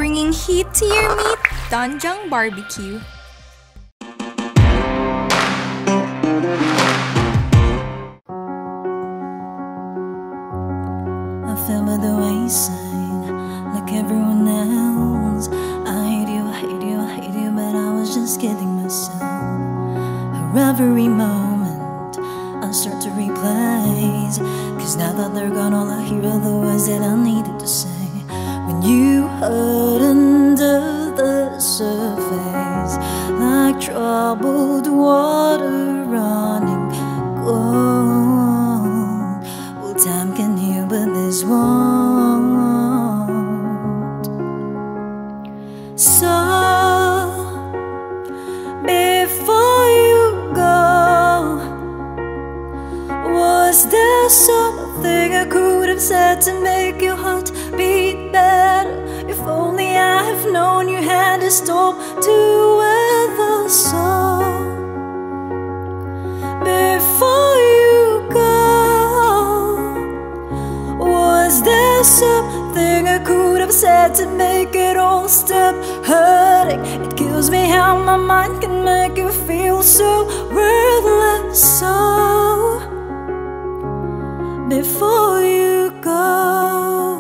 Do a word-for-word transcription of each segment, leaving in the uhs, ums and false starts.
bringing heat to your meat, Doenjang Barbecue. I fell by the wayside like everyone else. I hate you, I hate you, I hate you, but I was just kidding myself. Every moment I start to replace, cause now that they're gone, all I hear are the words that I needed to say. When you hurt under the surface, like troubled water running cold. Well, time can heal, but this won't. So before you go, was there something I could have said to make your heart beat better? If only I have known you had a storm to weather. So before you go, was there something I could have said to make it all stop hurting? It kills me how my mind can make you feel so worthless. So before you go,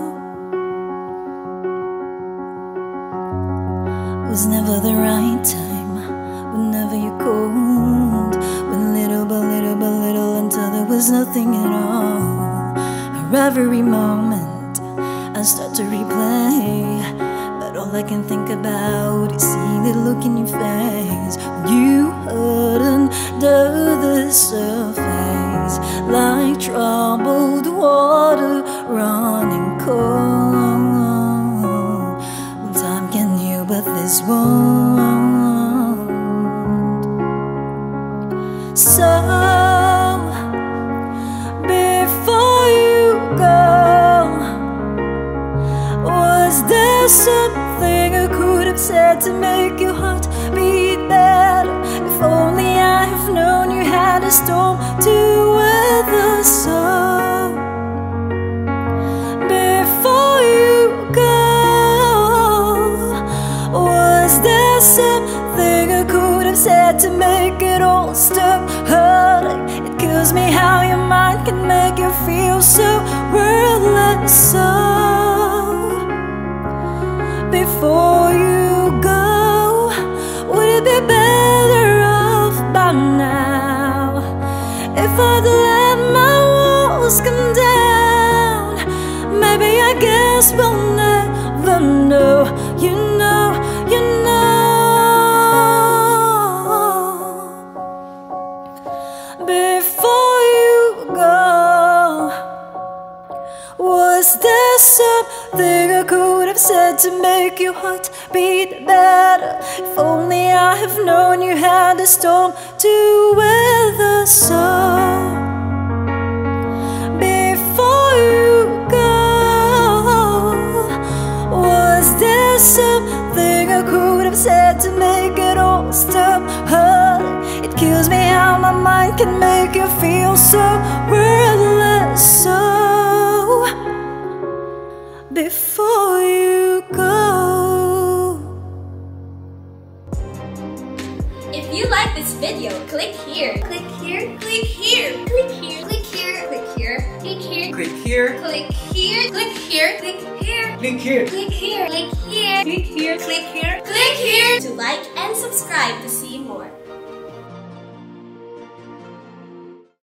was never the right time, whenever you called, when little by little by little until there was nothing at all. Or every moment I start to replay, but all I can think about is seeing the look in your face when you hurt under the surface, like troubled water running cold. Well, time can heal, but this won't. So before you go, was there something I could have said to make your heart beat better? If only I have known you had a storm to weather. So before you go, was there something I could have said to make it all stop hurting? It kills me how your mind can make you feel so worthless. So before you go, would it be better off by now if I'd let my walls come down? Maybe I guess we'll never know. You know, you know. Before you go, was there something I could have said to make your heart beat better? If only I have known you had a storm to weather. So before you go, was there something I could have said to make it all stop hurting? It kills me how my mind can make you feel so worthless. So before you go. If you like this video, click here. Click here. Click here. Click here. Click here. Click here. Click here. Click here. Click here. Click here. Click here. Click here. Click here. Click here. Click here. Click here. Click here to like and